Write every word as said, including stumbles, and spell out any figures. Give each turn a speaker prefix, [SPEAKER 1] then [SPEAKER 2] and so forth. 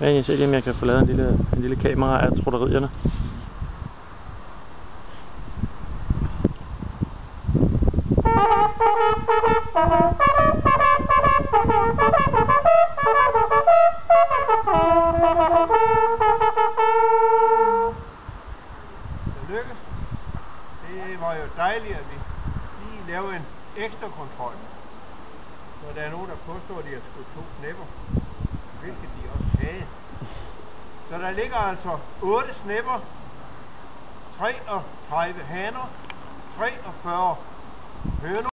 [SPEAKER 1] Ja, jeg ser lige, om jeg kan få lavet en lille, en lille kamera af trutterierne.
[SPEAKER 2] Lykke. Det var jo dejligt, at vi lige lavede en ekstra kontrol. Så der er nogen, der påstår, at de har skudt to snepper, hvilket de også havde. Så der ligger altså otte snepper, treogtredive haner, treogfyrre høner.